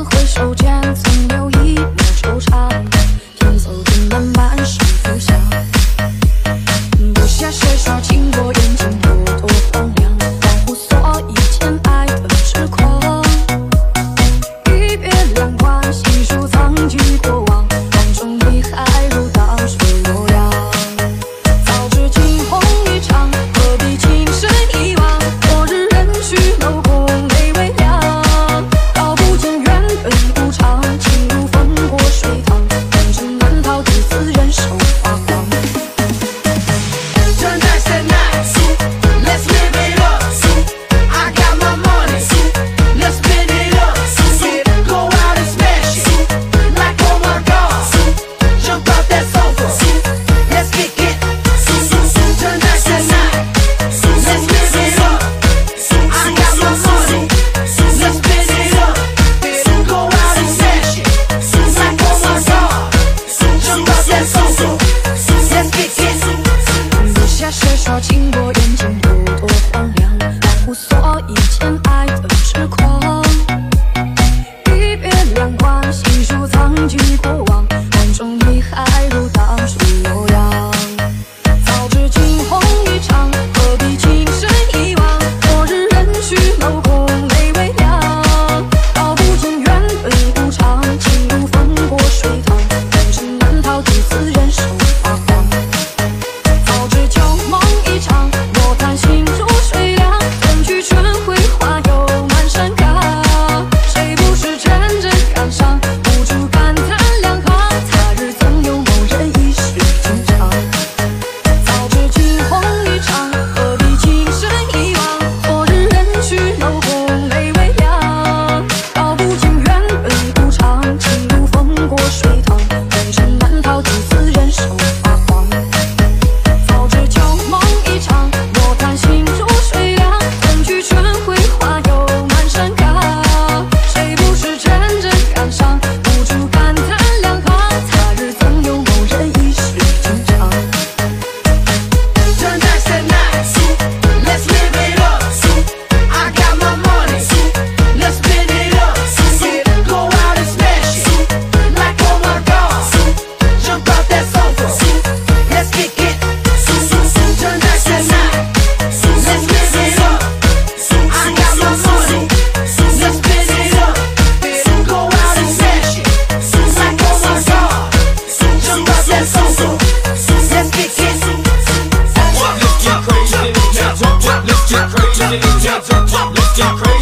回首间，曾有一抹惆怅，天走尽漫漫是浮想。不屑谁说情过眼睛有多荒凉，恍惚所以前爱的痴狂。一别两宽，细数藏记过往，梦中遗骸如当水悠扬。早知惊鸿一场，何必情深一往？昨日人去楼空，泪微凉。道不尽缘分无常，情如风过水淌，红尘难逃，几次人手发黄。 Tonight's the night, let's live it up. I got my money, let's spin it up. Go out and smash it, like oh my god. Jump out that sofa, let's kick it. Tonight's the night, let's live it up. I got my money, let's spin it up. Go out and smash it, like oh my god. Jump out that sofa, let's kick it. 不屑谁说情过眼睛有多荒凉，恍惚所以前爱的痴狂。一别两宽，细数藏记过往，梦中遗骸如当水悠扬。早知惊鸿一场，何必情深一往？昨日人去楼空，泪微凉。道不尽缘分无常，情如风过水淌，红尘难逃，几次人手发黄。早知旧梦一场，莫叹心如水凉。春去春回，花又满山岗。谁不是真正感伤？无处感叹两行。他日曾有某人一世情长。早知惊鸿一场，何必情深一往？昨日人去楼空，泪微凉。道不尽缘分无常，情如风过水淌，红尘难逃，几次人手发黄。早知旧梦一场，莫叹心如水凉。春去春回，花又满山岗。谁不是真正感伤？无处感叹两行。他日曾有某人一世情长。 Tonight's the night, let's live it up. I got my money, let's spin it up. Go out and smash it, like oh my god. Jump out that sofa, let's kick it. Tonight's the night, let's live it up. I got my money, let's spin it up. Go out and smash it, like oh my god. Jump out that sofa, let's kick it. Let's get crazy, let's get crazy, let's get crazy.